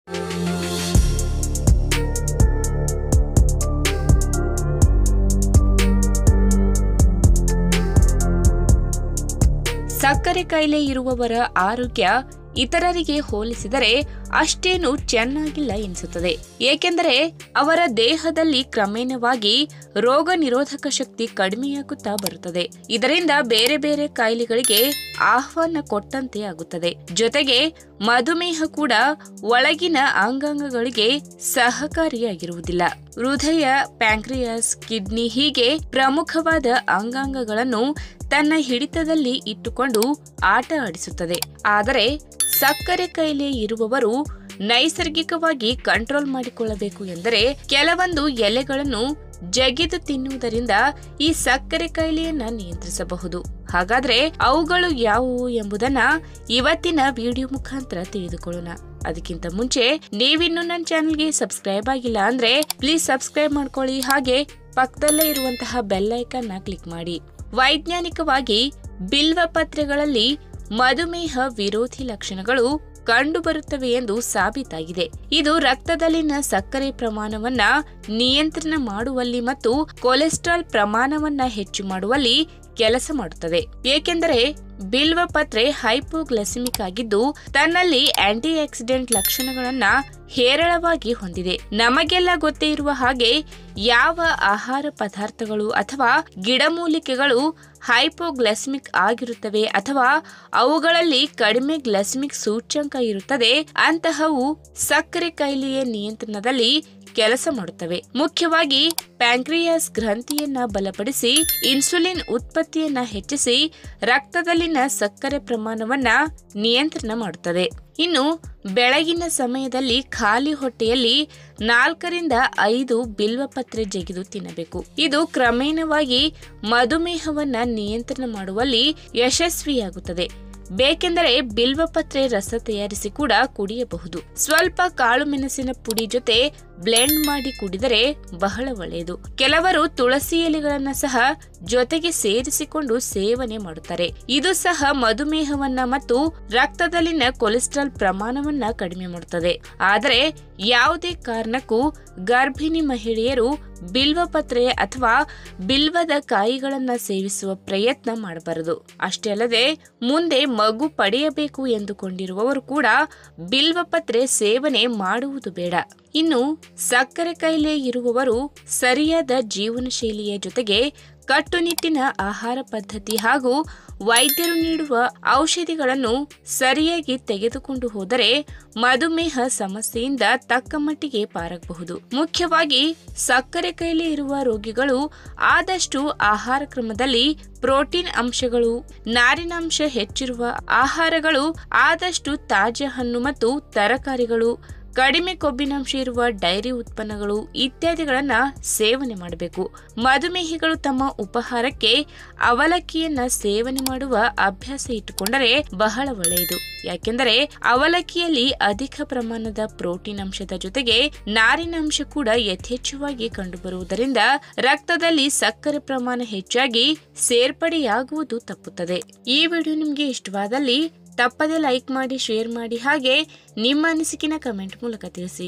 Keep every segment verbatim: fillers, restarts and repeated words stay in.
ಸಕ್ಕರೆ ಕಾಯಿಲೆ ಇರುವವರ ಆರೋಗ್ಯ ಇತರರಿಗೆ ಹೋಲಿಸಿದರೆ ಅಷ್ಟೇನು ಚೆನ್ನಾಗಿಲ್ಲ ಎನಿಸುತ್ತದೆ. ಏಕೆಂದರೆ ಅವರ ದೇಹದಲ್ಲಿ ಕ್ರಮೇಣವಾಗಿ ರೋಗ ನಿರೋಧಕ ಶಕ್ತಿ ಕಡಿಮೆಯಾಗುತ್ತಾ ಬರುತ್ತದೆ. ಇದರಿಂದ ಬೇರೆ ಬೇರೆ ಕಾಯಿಲೆಗಳಿಗೆ ಆಹ್ವಾನ ಕೊಟ್ಟಂತೆ ಆಗುತ್ತದೆ. ಜೊತೆಗೆ ಮಧುಮೇಹ ಕೂಡ ಒಳಗಿನ ಅಂಗಾಂಗಗಳಿಗೆ ಸಹಕಾರಿಯಾಗಿರುವುದಿಲ್ಲ. ಹೃದಯ, ಪ್ಯಾಂಕ್ರಿಯಾಸ್, ಕಿಡ್ನಿ ಹೀಗೆ ಪ್ರಮುಖವಾದ ಅಂಗಾಂಗಗಳನ್ನು ತನ್ನ ಹಿಡಿತದಲ್ಲಿ ಇಟ್ಟುಕೊಂಡು ಆಟ ಆಡಿಸುತ್ತದೆ. ಆದರೆ ಸಕ್ಕರೆ ಕಾಯಿಲೆ ಇರುವವರು ನೈಸರ್ಗಿಕವಾಗಿ ಕಂಟ್ರೋಲ್ ಮಾಡಿಕೊಳ್ಳಬೇಕು ಎಂದರೆ ಕೆಲವೊಂದು ಎಲೆಗಳನ್ನು ಜಗಿದು ತಿನ್ನುವುದರಿಂದ ಈ ಸಕ್ಕರೆ ಕಾಯಿಲೆಯನ್ನ ನಿಯಂತ್ರಿಸಬಹುದು. ಹಾಗಾದ್ರೆ ಅವುಗಳು ಯಾವುವು ಎಂಬುದನ್ನ ಇವತ್ತಿನ ವಿಡಿಯೋ ಮುಖಾಂತರ ತಿಳಿದುಕೊಳ್ಳೋಣ. ಅದಕ್ಕಿಂತ ಮುಂಚೆ ನೀವಿನ್ನು ನನ್ನ ಚಾನೆಲ್ಗೆ ಸಬ್ಸ್ಕ್ರೈಬ್ ಆಗಿಲ್ಲ ಅಂದ್ರೆ ಪ್ಲೀಸ್ ಸಬ್ಸ್ಕ್ರೈಬ್ ಮಾಡ್ಕೊಳ್ಳಿ. ಹಾಗೆ ಪಕ್ಕದಲ್ಲೇ ಇರುವಂತಹ ಬೆಲ್ ಐಕಾನ್ ನ ಕ್ಲಿಕ್ ಮಾಡಿ. ವೈಜ್ಞಾನಿಕವಾಗಿ ಬಿಲ್ವ ಪತ್ರೆಗಳಲ್ಲಿ ಮಧುಮೇಹ ವಿರೋಧಿ ಲಕ್ಷಣಗಳು ಕಂಡುಬರುತ್ತವೆ ಎಂದು ಸಾಬೀತಾಗಿದೆ. ಇದು ರಕ್ತದಲ್ಲಿನ ಸಕ್ಕರೆ ಪ್ರಮಾಣವನ್ನ ನಿಯಂತ್ರಣ ಮಾಡುವಲ್ಲಿ ಮತ್ತು ಕೊಲೆಸ್ಟ್ರಾಲ್ ಪ್ರಮಾಣವನ್ನ ಹೆಚ್ಚು ಮಾಡುವಲ್ಲಿ ಕೆಲಸ ಮಾಡುತ್ತದೆ. ಏಕೆಂದರೆ ಬಿಲ್ವ ಪತ್ರೆ ಹೈಪೋಗ್ಲೈಸಿಮಿಕ್ ಆಗಿದ್ದು ತನ್ನಲ್ಲಿ ಆಂಟಿ ಆಕ್ಸಿಡೆಂಟ್ ಲಕ್ಷಣಗಳನ್ನ ಹೇರಳವಾಗಿ ಹೊಂದಿದೆ. ನಮಗೆಲ್ಲ ಗೊತ್ತೇ ಇರುವ ಹಾಗೆ ಯಾವ ಆಹಾರ ಪದಾರ್ಥಗಳು ಅಥವಾ ಗಿಡಮೂಲಿಕೆಗಳು ಹೈಪೋಗ್ಲೈಸಿಮಿಕ್ ಆಗಿರುತ್ತವೆ ಅಥವಾ ಅವುಗಳಲ್ಲಿ ಕಡಿಮೆ ಗ್ಲೈಸಿಮಿಕ್ ಸೂಚ್ಯಂಕ ಇರುತ್ತದೆ ಅಂತಹವು ಸಕ್ಕರೆ ಕಾಯಿಲೆಯ ನಿಯಂತ್ರಣದಲ್ಲಿ ಕೆಲಸ ಮಾಡುತ್ತವೆ. ಮುಖ್ಯವಾಗಿ ಪ್ಯಾಂಕ್ರಿಯಾಸ್ ಗ್ರಂಥಿಯನ್ನ ಬಲಪಡಿಸಿ ಇನ್ಸುಲಿನ್ ಉತ್ಪತ್ತಿಯನ್ನ ಹೆಚ್ಚಿಸಿ ರಕ್ತದಲ್ಲಿನ ಸಕ್ಕರೆ ಪ್ರಮಾಣವನ್ನ ನಿಯಂತ್ರಣ ಮಾಡುತ್ತದೆ. ಇನ್ನು ಬೆಳಗಿನ ಸಮಯದಲ್ಲಿ ಖಾಲಿ ಹೊಟ್ಟೆಯಲ್ಲಿ ನಾಲ್ಕರಿಂದ ಐದು ಬಿಲ್ವಪತ್ರೆ ಜಗಿದು ತಿನ್ನಬೇಕು. ಇದು ಕ್ರಮೇಣವಾಗಿ ಮಧುಮೇಹವನ್ನ ನಿಯಂತ್ರಣ ಮಾಡುವಲ್ಲಿ ಯಶಸ್ವಿಯಾಗುತ್ತದೆ. ಬೇಕೆಂದರೆ ಬಿಲ್ವಪತ್ರೆ ರಸ ತಯಾರಿಸಿ ಕೂಡ ಕುಡಿಯಬಹುದು. ಸ್ವಲ್ಪ ಕಾಳು ಮೆಣಸಿನ ಪುಡಿ ಜೊತೆ ಬ್ಲೆಂಡ್ ಮಾಡಿ ಕುಡಿದರೆ ಬಹಳ ಒಳ್ಳೆಯದು. ಕೆಲವರು ತುಳಸಿ ಎಲೆಗಳನ್ನ ಸಹ ಜೊತೆಗೆ ಸೇರಿಸಿಕೊಂಡು ಸೇವನೆ ಮಾಡುತ್ತಾರೆ. ಇದು ಸಹ ಮಧುಮೇಹವನ್ನ ಮತ್ತು ರಕ್ತದಲ್ಲಿನ ಕೊಲೆಸ್ಟ್ರಾಲ್ ಪ್ರಮಾಣವನ್ನ ಕಡಿಮೆ ಮಾಡುತ್ತದೆ. ಆದರೆ ಯಾವುದೇ ಕಾರಣಕ್ಕೂ ಗರ್ಭಿಣಿ ಮಹಿಳೆಯರು ಬಿಲ್ವಪತ್ರೆ ಅಥವಾ ಬಿಲ್ವದ ಕಾಯಿಗಳನ್ನ ಸೇವಿಸುವ ಪ್ರಯತ್ನ ಮಾಡಬಾರದು. ಅಷ್ಟೇ ಅಲ್ಲದೆ ಮುಂದೆ ಮಗು ಪಡೆಯಬೇಕು ಎಂದುಕೊಂಡಿರುವವರು ಕೂಡ ಬಿಲ್ವಪತ್ರೆ ಸೇವನೆ ಮಾಡುವುದು ಬೇಡ. ಇನ್ನು ಸಕ್ಕರೆ ಕಾಯಿಲೆ ಇರುವವರು ಸರಿಯಾದ ಜೀವನ ಶೈಲಿಯ ಜೊತೆಗೆ ಕಟ್ಟುನಿಟ್ಟಿನ ಆಹಾರ ಪದ್ಧತಿ ಹಾಗೂ ವೈದ್ಯರು ನೀಡುವ ಔಷಧಿಗಳನ್ನು ಸರಿಯಾಗಿ ತೆಗೆದುಕೊಂಡು ಹೋದರೆ ಮಧುಮೇಹ ಸಮಸ್ಯೆಯಿಂದ ತಕ್ಕ ಮಟ್ಟಿಗೆ ಪಾರಾಗಬಹುದು. ಮುಖ್ಯವಾಗಿ ಸಕ್ಕರೆ ಕಾಯಿಲೆ ಇರುವ ರೋಗಿಗಳು ಆದಷ್ಟು ಆಹಾರ ಕ್ರಮದಲ್ಲಿ ಪ್ರೋಟೀನ್ ಅಂಶಗಳು, ನಾರಿನಾಂಶ ಹೆಚ್ಚಿರುವ ಆಹಾರಗಳು, ಆದಷ್ಟು ತಾಜಾ ಹಣ್ಣು ಮತ್ತು ತರಕಾರಿಗಳು, ಕಡಿಮೆ ಕೊಬ್ಬಿನಾಂಶ ಇರುವ ಡೈರಿ ಉತ್ಪನ್ನಗಳು ಇತ್ಯಾದಿಗಳನ್ನ ಸೇವನೆ ಮಾಡಬೇಕು. ಮಧುಮೇಹಿಗಳು ತಮ್ಮ ಉಪಹಾರಕ್ಕೆ ಅವಲಕ್ಕಿಯನ್ನ ಸೇವನೆ ಮಾಡುವ ಅಭ್ಯಾಸ ಇಟ್ಟುಕೊಂಡರೆ ಬಹಳ ಒಳ್ಳೆಯದು. ಯಾಕೆಂದರೆ ಅವಲಕ್ಕಿಯಲ್ಲಿ ಅಧಿಕ ಪ್ರಮಾಣದ ಪ್ರೋಟೀನ್ ಅಂಶದ ಜೊತೆಗೆ ನಾರಿನಾಂಶ ಕೂಡ ಯಥೇಚ್ಛವಾಗಿ ಕಂಡುಬರುವುದರಿಂದ ರಕ್ತದಲ್ಲಿ ಸಕ್ಕರೆ ಪ್ರಮಾಣ ಹೆಚ್ಚಾಗಿ ಸೇರ್ಪಡೆಯಾಗುವುದು ತಪ್ಪುತ್ತದೆ. ಈ ವಿಡಿಯೋ ನಿಮಗೆ ಇಷ್ಟವಾದಲ್ಲಿ ತಪ್ಪದೆ ಲೈಕ್ ಮಾಡಿ, ಶೇರ್ ಮಾಡಿ, ಹಾಗೆ ನಿಮ್ಮ ಅನಿಸಿಕೆನ ಕಮೆಂಟ್ ಮೂಲಕ ತಿಳಿಸಿ.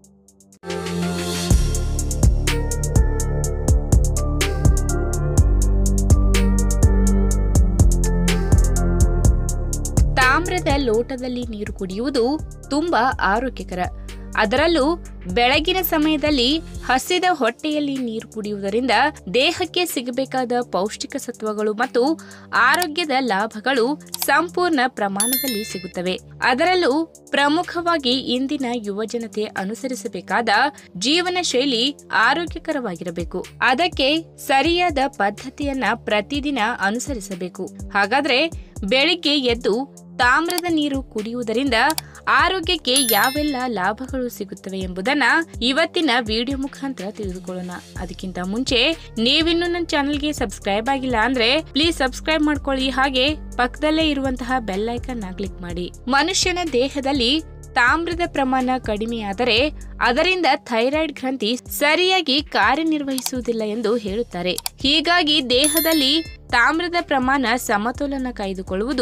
ತಾಮ್ರದ ಲೋಟದಲ್ಲಿ ನೀರು ಕುಡಿಯುವುದು ತುಂಬಾ ಆರೋಗ್ಯಕರ. ಅದರಲ್ಲೂ ಬೆಳಗಿನ ಸಮಯದಲ್ಲಿ ಹಸಿದ ಹೊಟ್ಟೆಯಲ್ಲಿ ನೀರು ಕುಡಿಯುವುದರಿಂದ ದೇಹಕ್ಕೆ ಸಿಗಬೇಕಾದ ಪೌಷ್ಟಿಕ ಸತ್ವಗಳು ಮತ್ತು ಆರೋಗ್ಯದ ಲಾಭಗಳು ಸಂಪೂರ್ಣ ಪ್ರಮಾಣದಲ್ಲಿ ಸಿಗುತ್ತವೆ. ಅದರಲ್ಲೂ ಪ್ರಮುಖವಾಗಿ ಇಂದಿನ ಯುವ ಜನತೆ ಅನುಸರಿಸಬೇಕಾದ ಜೀವನ ಶೈಲಿ ಆರೋಗ್ಯಕರವಾಗಿರಬೇಕು. ಅದಕ್ಕೆ ಸರಿಯಾದ ಪದ್ಧತಿಯನ್ನ ಪ್ರತಿದಿನ ಅನುಸರಿಸಬೇಕು. ಹಾಗಾದ್ರೆ ಬೆಳಿಗ್ಗೆ ಎದ್ದು ತಾಮ್ರದ ನೀರು ಕುಡಿಯುವುದರಿಂದ ಆರೋಗ್ಯಕ್ಕೆ ಯಾವೆಲ್ಲ ಲಾಭಗಳು ಸಿಗುತ್ತವೆ ಎಂಬುದನ್ನ ಇವತ್ತಿನ ವಿಡಿಯೋ ಮುಖಾಂತರ ತಿಳಿದುಕೊಳ್ಳೋಣ. ಅದಕ್ಕಿಂತ ಮುಂಚೆ ನೀವಿನ್ನು ನನ್ನ ಚಾನೆಲ್ಗೆ ಸಬ್ಸ್ಕ್ರೈಬ್ ಆಗಿಲ್ಲ ಅಂದ್ರೆ ಪ್ಲೀಸ್ ಸಬ್ಸ್ಕ್ರೈಬ್ ಮಾಡ್ಕೊಳ್ಳಿ. ಹಾಗೆ ಪಕ್ಕದಲ್ಲೇ ಇರುವಂತಹ ಬೆಲ್ ಐಕಾನ್ ನ ಕ್ಲಿಕ್ ಮಾಡಿ. ಮನುಷ್ಯನ ದೇಹದಲ್ಲಿ ತಾಮ್ರದ ಪ್ರಮಾಣ ಕಡಿಮೆಯಾದರೆ ಅದರಿಂದ ಥೈರಾಯ್ಡ್ ಗ್ರಂಥಿ ಸರಿಯಾಗಿ ಕಾರ್ಯನಿರ್ವಹಿಸುವುದಿಲ್ಲ ಎಂದು ಹೇಳುತ್ತಾರೆ. ಹೀಗಾಗಿ ದೇಹದಲ್ಲಿ ತಾಮ್ರದ ಪ್ರಮಾಣ ಸಮತೋಲನ ಕಾಯ್ದುಕೊಳ್ಳುವುದು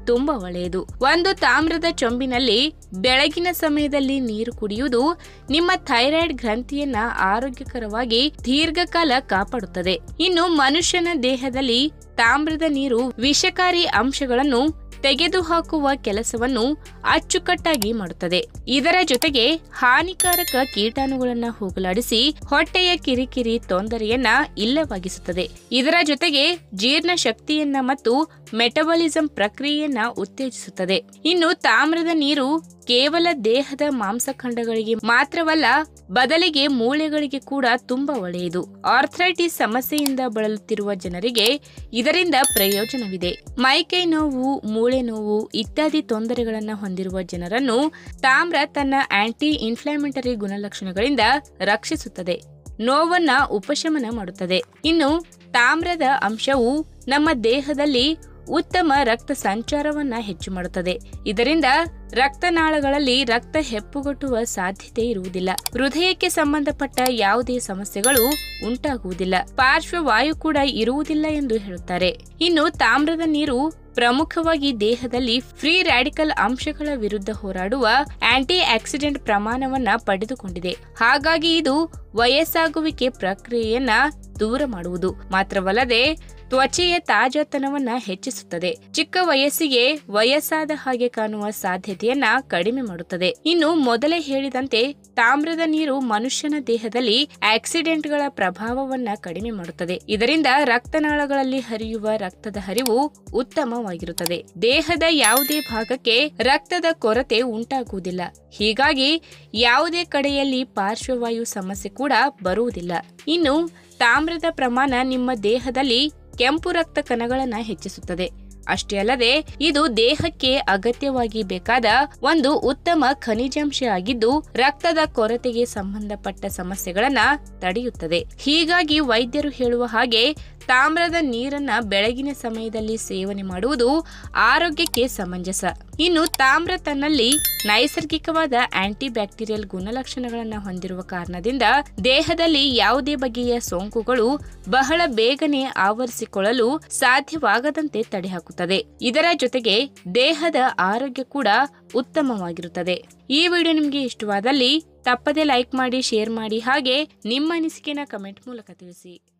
ತುಂಬಾ ಒಳ್ಳೆಯದು. ಒಂದು ತಾಮ್ರದ ಚೊಂಬಿನಲ್ಲಿ ಬೆಳಗಿನ ಸಮಯದಲ್ಲಿ ನೀರು ಕುಡಿಯುವುದು ನಿಮ್ಮ ಥೈರಾಯ್ಡ್ ಗ್ರಂಥಿಯನ್ನ ಆರೋಗ್ಯಕರವಾಗಿ ದೀರ್ಘಕಾಲ ಕಾಪಾಡುತ್ತದೆ. ಇನ್ನು ಮನುಷ್ಯನ ದೇಹದಲ್ಲಿ ತಾಮ್ರದ ನೀರು ವಿಷಕಾರಿ ಅಂಶಗಳನ್ನು ತೆಗೆದುಹಾಕುವ ಕೆಲಸವನ್ನು ಅಚ್ಚುಕಟ್ಟಾಗಿ ಮಾಡುತ್ತದೆ. ಇದರ ಜೊತೆಗೆ ಹಾನಿಕಾರಕ ಕೀಟಾಣುಗಳನ್ನ ಹೋಗಲಾಡಿಸಿ ಹೊಟ್ಟೆಯ ಕಿರಿಕಿರಿ ತೊಂದರೆಯನ್ನ ಇಲ್ಲವಾಗಿಸುತ್ತದೆ. ಇದರ ಜೊತೆಗೆ ಜೀರ್ಣ ಶಕ್ತಿಯನ್ನ ಮತ್ತು ಮೆಟಬಾಲಿಸಂ ಪ್ರಕ್ರಿಯೆಯನ್ನ ಉತ್ತೇಜಿಸುತ್ತದೆ. ಇನ್ನು ತಾಮ್ರದ ನೀರು ಕೇವಲ ದೇಹದ ಮಾಂಸಖಂಡಗಳಿಗೆ ಮಾತ್ರವಲ್ಲ, ಬದಲಿಗೆ ಮೂಳೆಗಳಿಗೆ ಕೂಡ ತುಂಬಾ ಒಳ್ಳೆಯದು. ಆರ್ಥರೈಟಿಸ್ ಸಮಸ್ಯೆಯಿಂದ ಬಳಲುತ್ತಿರುವ ಜನರಿಗೆ ಇದರಿಂದ ಪ್ರಯೋಜನವಿದೆ. ಮೈಕೈ ನೋವು, ಮೂಳೆ ನೋವು ಇತ್ಯಾದಿ ತೊಂದರೆಗಳನ್ನ ಹೊಂದಿರುವ ಜನರನ್ನು ತಾಮ್ರ ತನ್ನ ಆಂಟಿ ಇನ್ಫ್ಲಾಮೇಟರಿ ಗುಣಲಕ್ಷಣಗಳಿಂದ ರಕ್ಷಿಸುತ್ತದೆ, ನೋವನ್ನ ಉಪಶಮನ ಮಾಡುತ್ತದೆ. ಇನ್ನು ತಾಮ್ರದ ಅಂಶವು ನಮ್ಮ ದೇಹದಲ್ಲಿ ಉತ್ತಮ ರಕ್ತ ಸಂಚಾರವನ್ನ ಹೆಚ್ಚು ಮಾಡುತ್ತದೆ. ಇದರಿಂದ ರಕ್ತನಾಳಗಳಲ್ಲಿ ರಕ್ತ ಹೆಪ್ಪುಗಟ್ಟುವ ಸಾಧ್ಯತೆ ಇರುವುದಿಲ್ಲ. ಹೃದಯಕ್ಕೆ ಸಂಬಂಧಪಟ್ಟ ಯಾವುದೇ ಸಮಸ್ಯೆಗಳು ಉಂಟಾಗುವುದಿಲ್ಲ. ಪಾರ್ಶ್ವವಾಯು ಕೂಡ ಇರುವುದಿಲ್ಲ ಎಂದು ಹೇಳುತ್ತಾರೆ. ಇನ್ನು ತಾಮ್ರದ ನೀರು ಪ್ರಮುಖವಾಗಿ ದೇಹದಲ್ಲಿ ಫ್ರೀ ರ್ಯಾಡಿಕಲ್ ಅಂಶಗಳ ವಿರುದ್ಧ ಹೋರಾಡುವ ಆಂಟಿ ಆಕ್ಸಿಡೆಂಟ್ ಪ್ರಮಾಣವನ್ನ ಪಡೆದುಕೊಂಡಿದೆ. ಹಾಗಾಗಿ ಇದು ವಯಸ್ಸಾಗುವಿಕೆ ಪ್ರಕ್ರಿಯೆಯನ್ನ ದೂರ ಮಾಡುವುದು ಮಾತ್ರವಲ್ಲದೆ ತ್ವಚೆಯ ತಾಜಾತನವನ್ನ ಹೆಚ್ಚಿಸುತ್ತದೆ. ಚಿಕ್ಕ ವಯಸ್ಸಿಗೆ ವಯಸ್ಸಾದ ಹಾಗೆ ಕಾಣುವ ಸಾಧ್ಯತೆಯನ್ನ ಕಡಿಮೆ ಮಾಡುತ್ತದೆ. ಇನ್ನು ಮೊದಲೇ ಹೇಳಿದಂತೆ ತಾಮ್ರದ ನೀರು ಮನುಷ್ಯನ ದೇಹದಲ್ಲಿ ಆಕ್ಸಿಡೆಂಟ್ಗಳ ಪ್ರಭಾವವನ್ನ ಕಡಿಮೆ ಮಾಡುತ್ತದೆ. ಇದರಿಂದ ರಕ್ತನಾಳಗಳಲ್ಲಿ ಹರಿಯುವ ರಕ್ತದ ಹರಿವು ಉತ್ತಮವಾಗಿರುತ್ತದೆ. ದೇಹದ ಯಾವುದೇ ಭಾಗಕ್ಕೆ ರಕ್ತದ ಕೊರತೆ ಉಂಟಾಗುವುದಿಲ್ಲ. ಹೀಗಾಗಿ ಯಾವುದೇ ಕಡೆಯಲ್ಲಿ ಪಾರ್ಶ್ವವಾಯು ಸಮಸ್ಯೆ ಕೂಡ ಬರುವುದಿಲ್ಲ. ಇನ್ನು ತಾಮ್ರದ ಪ್ರಮಾಣ ನಿಮ್ಮ ದೇಹದಲ್ಲಿ ಕೆಂಪು ರಕ್ತ ಕಣಗಳನ್ನ ಹೆಚ್ಚಿಸುತ್ತದೆ. ಅಷ್ಟೇ ಅಲ್ಲದೆ ಇದು ದೇಹಕ್ಕೆ ಅಗತ್ಯವಾಗಿ ಬೇಕಾದ ಒಂದು ಉತ್ತಮ ಖನಿಜಾಂಶ ಆಗಿದ್ದು ರಕ್ತದ ಕೊರತೆಗೆ ಸಂಬಂಧಪಟ್ಟ ಸಮಸ್ಯೆಗಳನ್ನ ತಡೆಯುತ್ತದೆ. ಹೀಗಾಗಿ ವೈದ್ಯರು ಹೇಳುವ ಹಾಗೆ ತಾಮ್ರದ ನೀರನ್ನ ಬೆಳಗಿನ ಸಮಯದಲ್ಲಿ ಸೇವನೆ ಮಾಡುವುದು ಆರೋಗ್ಯಕ್ಕೆ ಸಮಂಜಸ. ಇನ್ನು ತಾಮ್ರ ತನ್ನಲ್ಲಿ ನೈಸರ್ಗಿಕವಾದ ಆಂಟಿ ಬ್ಯಾಕ್ಟೀರಿಯಲ್ ಗುಣಲಕ್ಷಣಗಳನ್ನ ಹೊಂದಿರುವ ಕಾರಣದಿಂದ ದೇಹದಲ್ಲಿ ಯಾವುದೇ ಬಗೆಯ ಸೋಂಕುಗಳು ಬಹಳ ಬೇಗನೆ ಆವರಿಸಿಕೊಳ್ಳಲು ಸಾಧ್ಯವಾಗದಂತೆ ತಡೆಹಾಕುತ್ತದೆ. ಇದರ ಜೊತೆಗೆ ದೇಹದ ಆರೋಗ್ಯ ಕೂಡ ಉತ್ತಮವಾಗಿರುತ್ತದೆ. ಈ ವಿಡಿಯೋ ನಿಮಗೆ ಇಷ್ಟವಾದಲ್ಲಿ ತಪ್ಪದೆ ಲೈಕ್ ಮಾಡಿ, ಶೇರ್ ಮಾಡಿ, ಹಾಗೆ ನಿಮ್ಮ ಅನಿಸಿಕೆನ ಕಮೆಂಟ್ ಮೂಲಕ ತಿಳಿಸಿ.